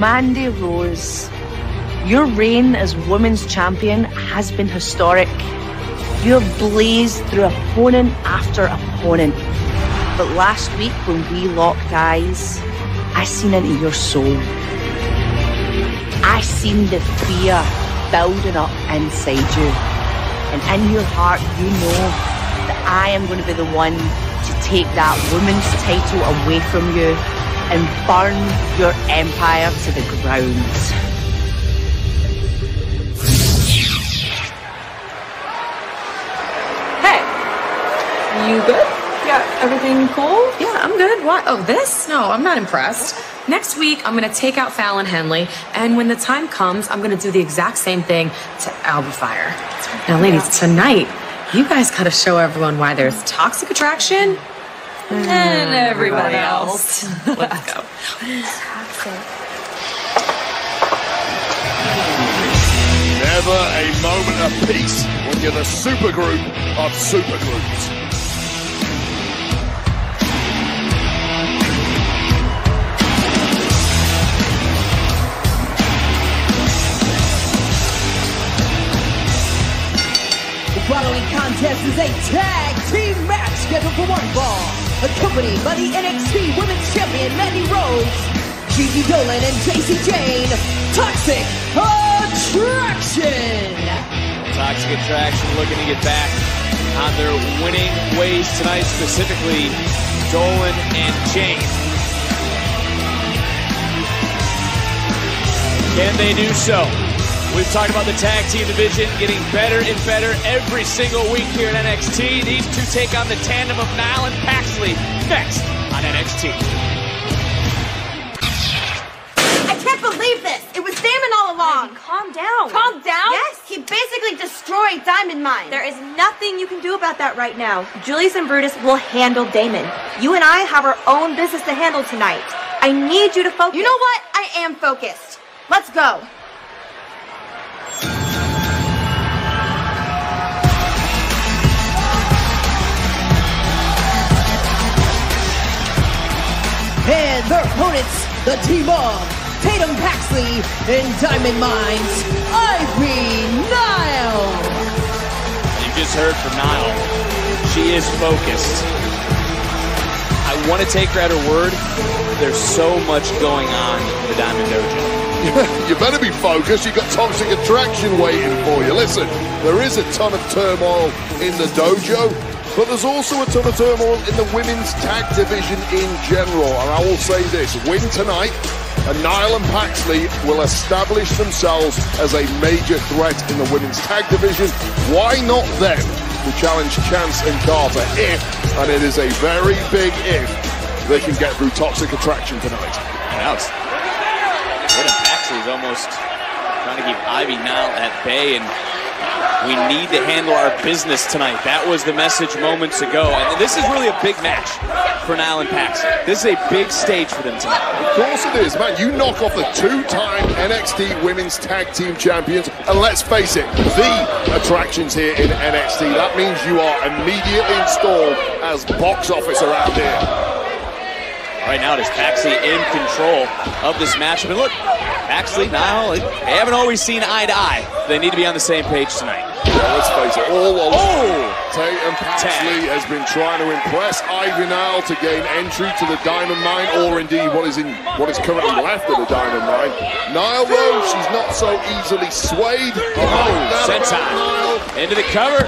Mandy Rose, your reign as women's champion has been historic. You have blazed through opponent after opponent. But last week when we locked eyes, I seen into your soul. I seen the fear building up inside you. And in your heart, you know that I am going to be the one to take that women's title away from you and burn your empire to the ground. Hey, you good? Yeah, everything cool? Yeah, I'm good. What? Oh, this? No, I'm not impressed. Next week, I'm going to take out Fallon Henley, and when the time comes, I'm going to do the exact same thing to Alba Fire. Now, ladies, tonight, you guys got to show everyone why there's toxic attraction and everybody else. Let's go. Never a moment of peace when you're the supergroup of supergroups. The following contest is a tag team match scheduled for one fall, accompanied by the NXT Women's Champion Mandy Rose, Gigi Dolan and Jacy Jayne, Toxic Attraction! Toxic Attraction looking to get back on their winning ways tonight, specifically Dolan and Jayne. Can they do so? We've talked about the tag team division getting better and better every single week here at NXT. These two take on the tandem of Niall and Paxley next on NXT. I can't believe this! It was Damon all along! Ivy, calm down. Calm down? Yes! He basically destroyed Diamond Mine. There is nothing you can do about that right now. Julius and Brutus will handle Damon. You and I have our own business to handle tonight. I need you to focus. You know what? I am focused. Let's go. And their opponents, the team of Tatum Paxley and Diamond Mines, Ivy Nile. You just heard from Niall. She is focused. I want to take her at her word. There's so much going on in the Diamond Dojo. You better be focused. You've got Toxic Attraction waiting for you. Listen, there is a ton of turmoil in the dojo, but there's also a ton of turmoil in the women's tag division in general. And I will say this, win tonight, and Niall and Paxley will establish themselves as a major threat in the women's tag division. Why not them to challenge Chance and Carter if, and it is a very big if, they can get through Toxic Attraction tonight. Now it's Paxley is almost trying to keep Ivy Nile at bay, and we need to handle our business tonight. That was the message moments ago. And this is really a big match for Niall and Paxley. This is a big stage for them tonight. Of course it is, man. You knock off the two-time NXT Women's Tag Team Champions, and let's face it, the attractions here in NXT. That means you are immediately installed as box office around here. Right now, it is Paxley in control of this matchup. And look, Paxley, Niall, they haven't always seen eye to eye. They need to be on the same page tonight. Yeah, let's face it, all along, Tatum Paxley has been trying to impress Ivy Nile to gain entry to the Diamond Mine, or indeed what is currently left of the Diamond Mine. Niall, though, she's not so easily swayed. Senton into the cover.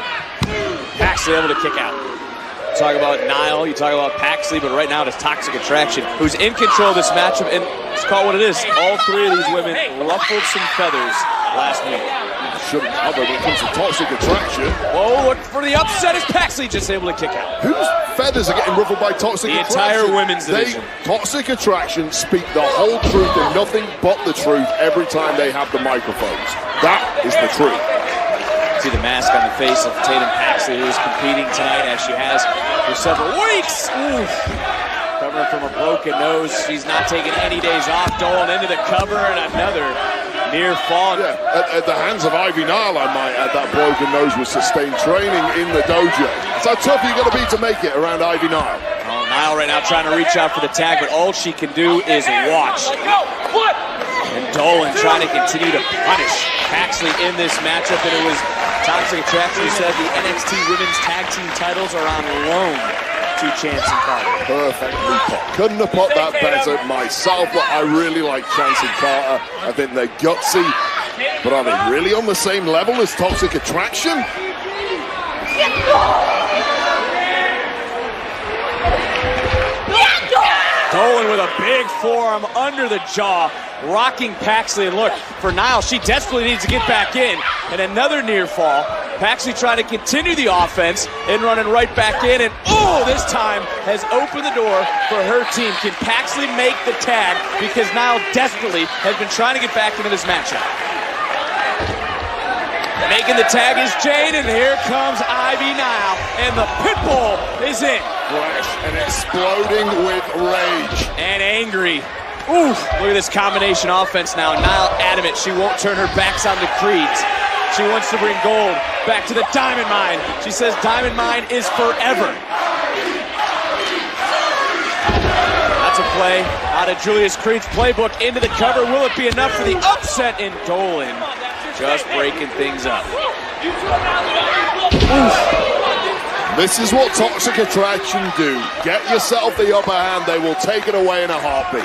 Paxley able to kick out. Talk about Niall, you talk about Paxley, but right now it is Toxic Attraction, who's in control of this matchup, and let's call it what it is. All three of these women ruffled some feathers last week. Shouldn't have when it comes to Toxic Attraction. Whoa, look for the upset as Paxley just able to kick out. Whose feathers are getting ruffled by Toxic Attraction? The entire women's division. Toxic Attraction speak the whole truth and nothing but the truth every time they have the microphones. That is the truth. See the mask on the face of Tatum Paxley, who is competing tonight as she has for several weeks. Covering from a broken nose. She's not taking any days off. Dolan into the cover and another near fall. Yeah, at the hands of Ivy Nile, I might add. That broken nose was sustained training in the dojo. That's how tough you've got to be to make it around Ivy Nile. Oh Niall right now trying to reach out for the tag, but all she can do is watch. And Dolan trying to continue to punish Paxley in this matchup, and it was Toxic Attraction who said the NXT Women's Tag Team titles are on loan to Chance and Carter. Perfectly put. Couldn't have put that better myself, but I really like Chance and Carter. I think they're gutsy, but are they really on the same level as Toxic Attraction? Dolan with a big forearm under the jaw, rocking Paxley. And look, for Niall, she desperately needs to get back in. And another near fall. Paxley trying to continue the offense and running right back in. And this time has opened the door for her team. Can Paxley make the tag? Because Niall desperately has been trying to get back into this matchup. Making the tag is Jane, and here comes Ivy Nile, and the Pitbull is in. Fresh and exploding with rage. And angry. Ooh, look at this combination offense now. Nile adamant she won't turn her backs on the Creeds. She wants to bring gold back to the Diamond Mine. She says Diamond Mine is forever. That's a play out of Julius Creed's playbook into the cover. Will it be enough for the upset in Dolan? Just breaking things up. This is what Toxic Attraction do. Get yourself the upper hand, they will take it away in a heartbeat.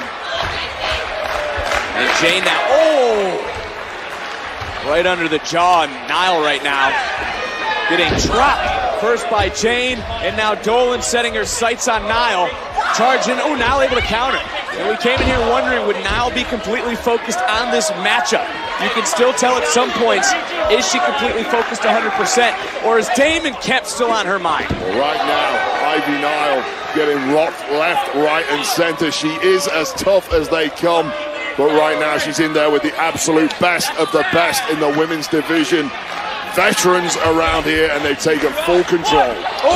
And Jane now, right under the jaw, and Niall right now getting dropped. First by Jane, and now Dolan setting her sights on Niall. Charging, Niall able to counter. And we came in here wondering, would Niall be completely focused on this matchup? You can still tell at some points, is she completely focused 100%? Or is Damon Kemp still on her mind? Well, right now, Ivy Nile getting rocked left, right, and center. She is as tough as they come. But right now, she's in there with the absolute best of the best in the women's division. Veterans around here, and they've taken full control.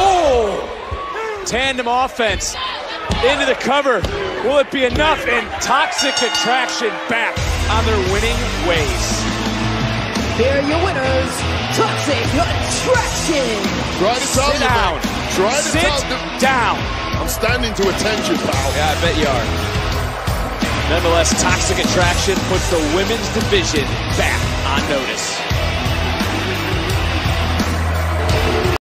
Tandem offense into the cover. Will it be enough? And Toxic Attraction back on their winning ways. Here are your winners, Toxic Attraction. Try to tell Sit you, down. man. Try to Sit tell you. down. I'm standing to attention, pal. Yeah, I bet you are. Nonetheless, Toxic Attraction puts the women's division back on notice.